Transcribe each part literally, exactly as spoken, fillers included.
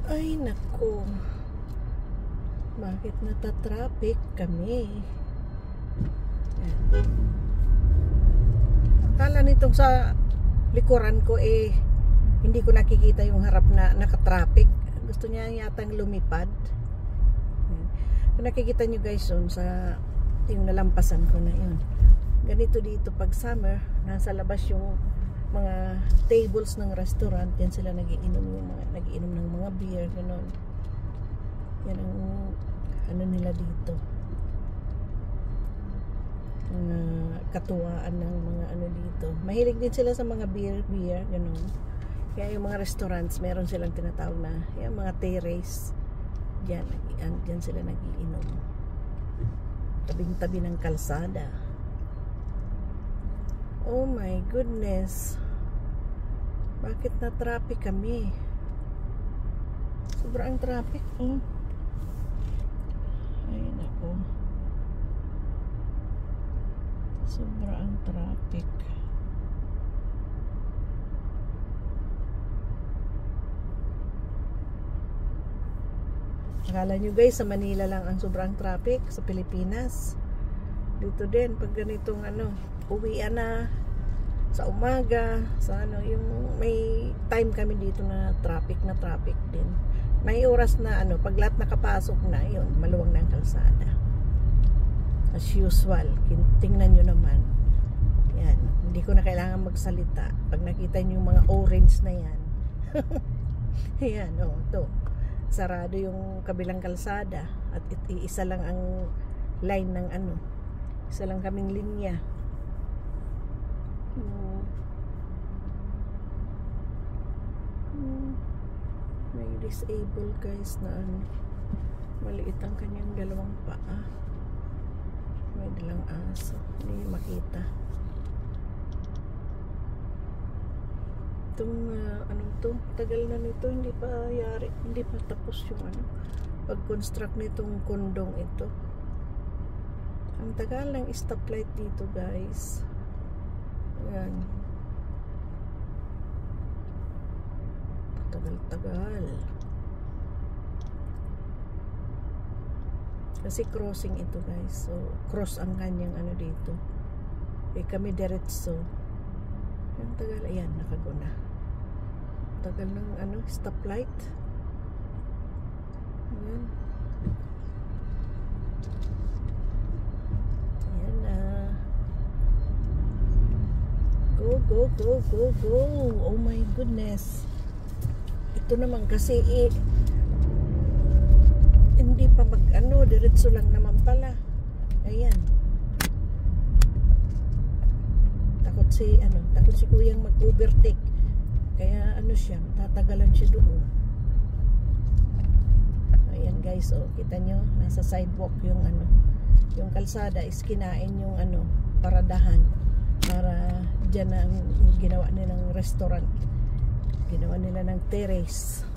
Ay nako, bakit natatraffic kami? Yan. Akala nitong sa likuran ko eh hindi ko nakikita yung harap na nakatraffic. Gusto niya yatang lumipad. Yan. Kung nakikita nyo guys yun sa yung nalampasan ko na yun, ganito dito pag summer, nasa labas yung mga tables ng restaurant, yan sila nagiinom yung mga nagiinom ng mga beer, gano'n. Yan ang ano nila dito, mga katuwaan ng mga ano dito. Mahilig din sila sa mga beer, beer, gano'n. Kaya yung mga restaurants, meron silang tinatawag na yung mga terrace. Diyan, diyan sila nagiinom. Tabing-tabi ng kalsada. Oh my goodness. Bakit na traffic kami? Sobrang traffic. Oh. Ay nako. Sobrang traffic. Akala nyo guys, sa Manila lang ang sobrang traffic, sa Pilipinas. Dito din, pag ganitong ano, uwian na sa umaga, sa ano, yung may time kami dito na traffic na traffic din. May oras na ano, pag lahat nakapasok na, yun, maluwang na ang kalsada. As usual, tingnan nyo naman. Yan, hindi ko na kailangan magsalita. Pag nakita nyo yung mga orange na yan. Yan, o, oh, to. Sarado yung kabilang kalsada at iisa lang ang line ng ano, isa lang kaming linya. hmm. Hmm. May disabled guys na ano, maliit ang kanyang dalawang paa, may dalang aso, hindi makita. Itong uh, anong to, tagal na nito, hindi pa yari, hindi pa tapos yung ano, pag-construct nitong kondong ito. Ang tagal ng stoplight dito guys. Ayan, tagal-tagal kasi crossing ito guys, so cross ang kanyang ano dito, eh kami diretso. Ang tagal, ayan, nakaguna. Tagal ng ano, stoplight. Ayan. Ayan na. Go, go, go, go, go. Oh my goodness. Ito naman kasi eh, hindi pa mag ano, diretso lang naman pala. Ayan. Takot si ano, takot si kuyang mag-overtake. Kaya ano siya, tatagalan siya doon. Ayan guys, oh, kita nyo, nasa sidewalk yung ano, yung kalsada is kinain yung ano, paradahan para dyan ang ginawa nilang restaurant. Ginawa nila ng terrace.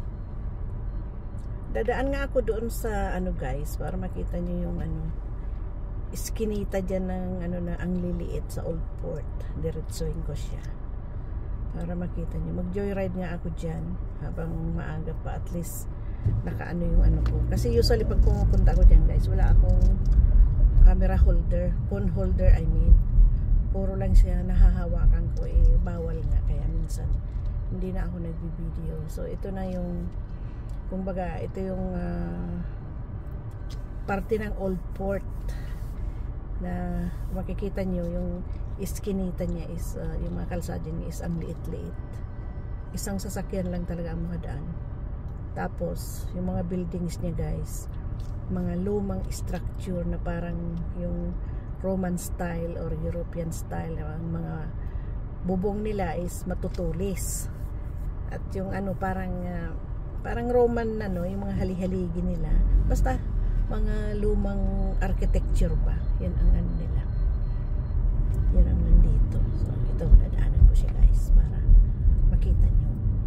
Dadaan nga ako doon sa ano guys, para makita nyo yung ano, iskinita dyan ng ano na ang liliit sa Old Port. Diretsuhin ko siya para makita nyo. Mag joyride nga ako dyan habang maaga pa, at least nakaano yung ano ko, kasi usually pag pumupunta ako dyan guys, wala akong camera holder, phone holder I mean, puro lang siya nahahawakan ko, eh bawal nga, kaya minsan hindi na ako nagbi-video. So ito na yung, kumbaga ito yung uh, parte ng Old Port na makikita nyo yung iskinita niya is uh, yung mga kalsada niya is ang liit-liit. Isang sasakyan lang talaga ang makadaan. Tapos yung mga buildings niya guys, mga lumang structure na parang yung Roman style or European style. Ang mga bubong nila is matutulis. At yung ano parang uh, parang Roman ano, yung mga hali-haligi nila. Basta mga lumang architecture ba, yan ang ano nila, yan ang nandito. So ito, dadaanan ko siya guys para makita nyo.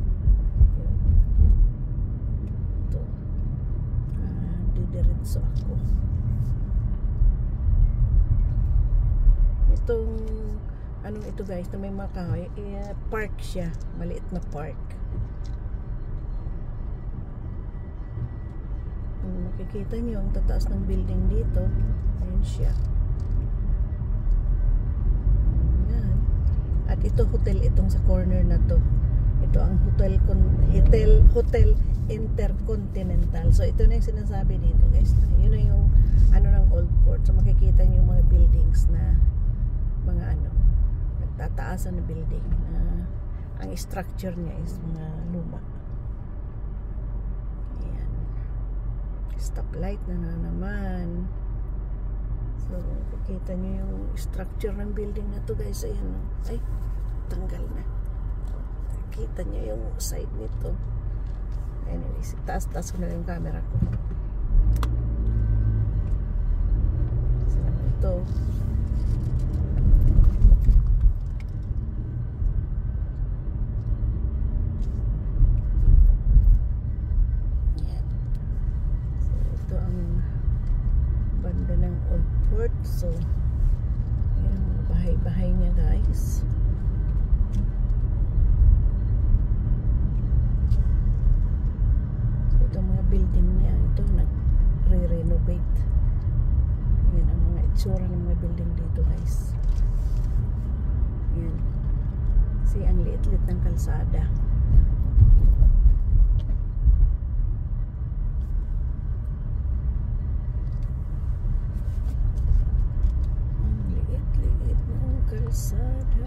Ito, uh, didiretso ako. Itong anong ito guys, na may mga kahoy, eh, park siya, maliit na park. makikita nyo ang tataas ng building dito. Ayan siya. Ayan. At ito hotel itong sa corner na to. Ito ang hotel hotel hotel Intercontinental. So ito na yung sinasabi dito guys. Yun na yung ano ng Old Port. So makikita niyo yung mga buildings na mga ano nagtataasan na building na ang structure niya is mga luma. Ayan. Stoplight na, na naman. So makikita niyo yung structure ng building na to guys. Ayan. Ay, tanggal na. Kita niyo yung side nito. Anyways, taas-taas ko na yung camera ko. So, ito. Yan. So, ito ang banda ng Old Port. So, yan ang mga bahay-bahay niya guys. Building niya ito nag-re-renovate. Yan ang mga itsura ng mga building dito guys. Yan. Kasi ang liit-liit ng kalsada. Ang liit-liit ng kalsada.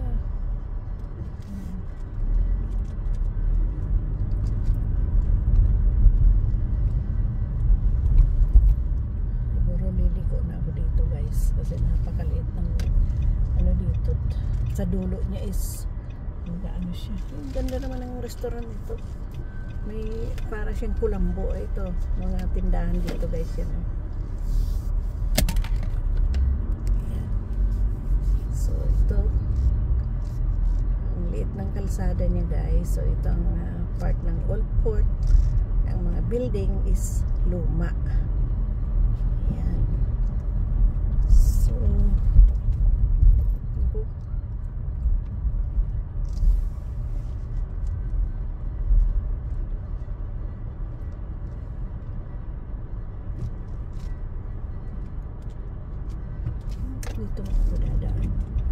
Kasi napakaliit ng ano dito. Sa dulo niya is ano siya. Ang ganda naman ng restaurant nito. May para siyang kulambo ito. Mga tindahan dito guys yan. Ayan. So ito ang liit ng kalsada niya guys. So ito ang uh, part ng Old Port. Ang mga building is luma. Ayan. So, ako. Dito ako dadaan.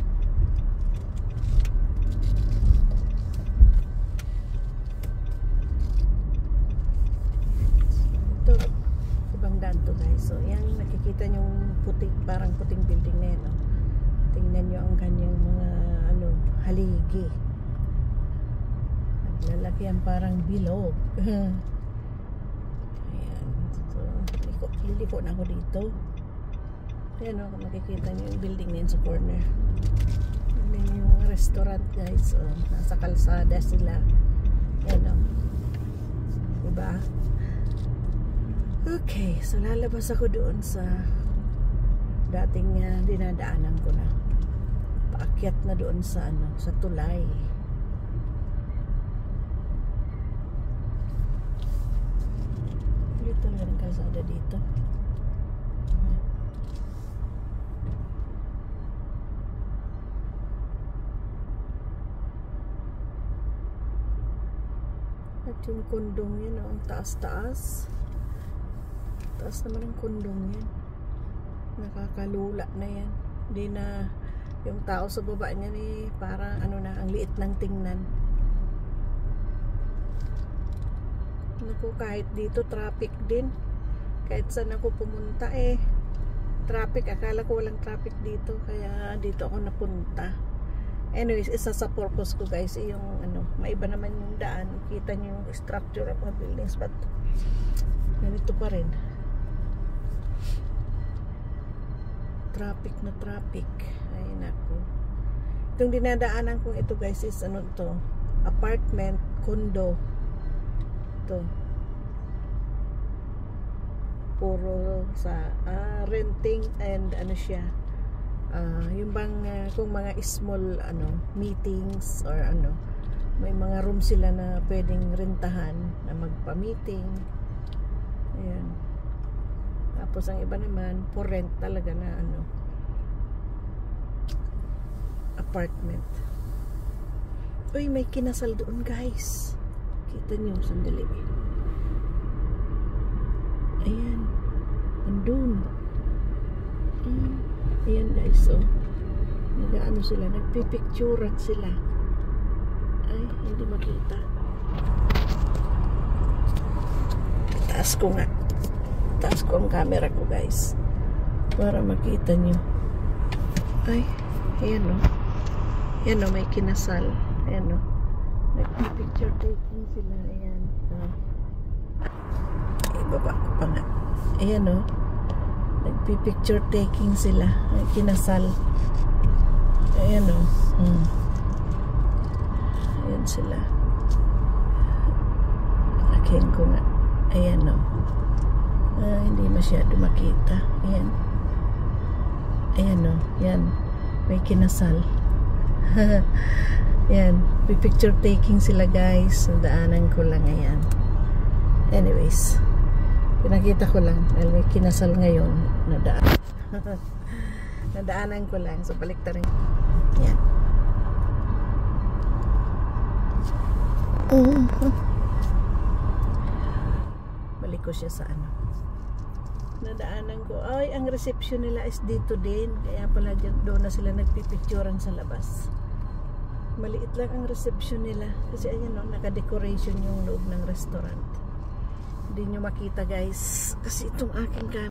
Ito, ibang daan to guys. So, yan nakikita nyo puting, parang puting building na yan. No? Tingnan nyo ang kanyang mga ano, haligi. Naglalaki yan parang bilog. Ayan. So, liko, liliko na ako dito. Ayan o, makikita nyo yung building na yan sa corner. Ayan yung restaurant guys. So, nasa kalsada sila. Ayan o. Diba? Okay, so lalabas ako doon sa dating uh, dinadaanan ko na. Paakyat na doon sa ano, sa tulay. Dito talaga ng kalsada dito. At yung kondong yun, oh, ang taas-taas. Taas naman ang kondong yan. Nakakalula na yan. Hindi na yung tao sa baba niya ni parang ano na, ang liit ng tingnan. Naku, kahit dito traffic din. Kahit saan ako pumunta eh traffic. Akala ko walang traffic dito, kaya dito ako napunta. Anyways, isa sa purpose ko guys eh, yung ano, maiba naman yung daan. Kita niyo yung structure of mga buildings, but ganito pa rin. Traffic na traffic. Ay nako. Itong dinadaanan ko ito guys is ano to, apartment, condo. Ito. Puro sa uh, renting and ano siya. Uh, yung bang uh, kung mga small ano meetings or ano, may mga room sila na pwedeng rentahan na magpa-meeting. Ayan. Tapos ang iba naman for rent talaga na ano, apartment. Uy, may kinasal doon guys. Kita niyo, sandali. Ayan. Andun. Mm. Ayan guys, oh. Nag-ano sila, nagpipicturan sila. Ay, hindi makita. Taas ko nga. Taas ko ang camera ko guys. Para makita nyo. Ay, ayan o. Ayan o, may kinasal. Ayan o. Nagpipicture taking sila. Ayan. Oh. Ibaba ko pa nga. Ayan o. Nagpipicture taking sila. May kinasal. Ayan o. Hmm. Ayan sila. Akin ko nga. Ayan o. Ah, hindi masyado makita. Ayan. Ayan o. Yan. May kinasal. Yan. Picture taking sila guys. Nadaanan ko lang. Ayan. Anyways. Pinakita ko lang. Dahil may kinasal ngayon. Nadaan. Nadaanan ko lang. So balik ta rin. Yan. Uh-huh. Balik ko siya sa ano. Nadaanan ko. Ay, ang reception nila is dito din. Kaya pala dyan, doon na sila nagpipicturan sa labas. Maliit lang ang reception nila. Kasi ayan no, naka-decoration yung loob ng restaurant. Hindi nyo makita guys. Kasi itong aking camera.